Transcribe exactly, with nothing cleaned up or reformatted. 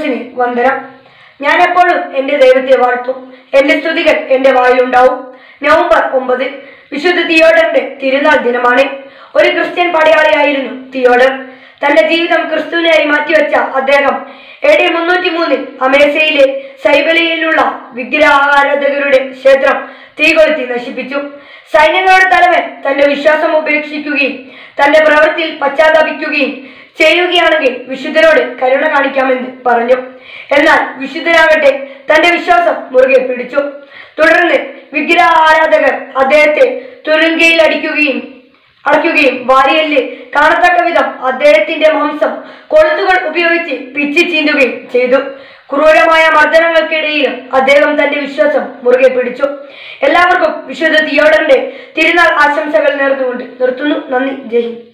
തിയോഡോസിന് വന്ദനം. ഞാൻ എപ്പോഴും എൻ്റെ ദൈവത്തെ വാഴ്ത്തും. എൻ്റെ സ്തുതികൾ എൻ്റെ വായിലുണ്ടാവും. നവംബർ ഒമ്പത് വിശുദ്ധ തിയോഡറിന്റെ തിരുനാൾ ദിനമാണ്. ഒരു ക്രിസ്ത്യൻ പടയാളിയായിരുന്നു തിയോഡർ. തന്റെ ജീവിതം ക്രിസ്തുവിനായി മാറ്റിവെച്ച അദ്ദേഹം എ ഡി മുന്നൂറ്റി മൂന്നിൽ അമേസയിലെ സൈബലിയിലുള്ള വിഗ്രഹാരാധകരുടെ ക്ഷേത്രം തീകൊളുത്തി നശിപ്പിച്ചു. സൈന്യങ്ങളുടെ തലവൻ തന്റെ വിശ്വാസം ഉപേക്ഷിക്കുകയും തന്റെ പ്രവൃത്തിയിൽ പശ്ചാത്താപിക്കുകയും ചെയ്യുകയാണെങ്കിൽ വിശുദ്ധരോട് കരുണ കാണിക്കാമെന്ന് പറഞ്ഞു. എന്നാൽ വിശുദ്ധനാകട്ടെ തന്റെ വിശ്വാസം മുറുകെ പിടിച്ചു. തുടർന്ന് വിഗ്രഹ ആരാധകർ അദ്ദേഹത്തെ തുരുങ്കയിൽ അടിക്കുകയും അടയ്ക്കുകയും വാരിയല്ല് കാണത്തക്ക വിധം അദ്ദേഹത്തിന്റെ മാംസം കൊളുത്തുകൾ ഉപയോഗിച്ച് പിച്ചി ചീന്തുകയും ചെയ്തു. ക്രൂരമായ മർദ്ദനങ്ങൾക്കിടയിലും അദ്ദേഹം തന്റെ വിശ്വാസം മുറുകെ പിടിച്ചു. എല്ലാവർക്കും വിശുദ്ധ തിയോഡറിന്റെ തിരുനാൾ ആശംസകൾ നേർന്നുകൊണ്ട് നിർത്തുന്നു. നന്ദി. ജയ് ഹിന്ദ്.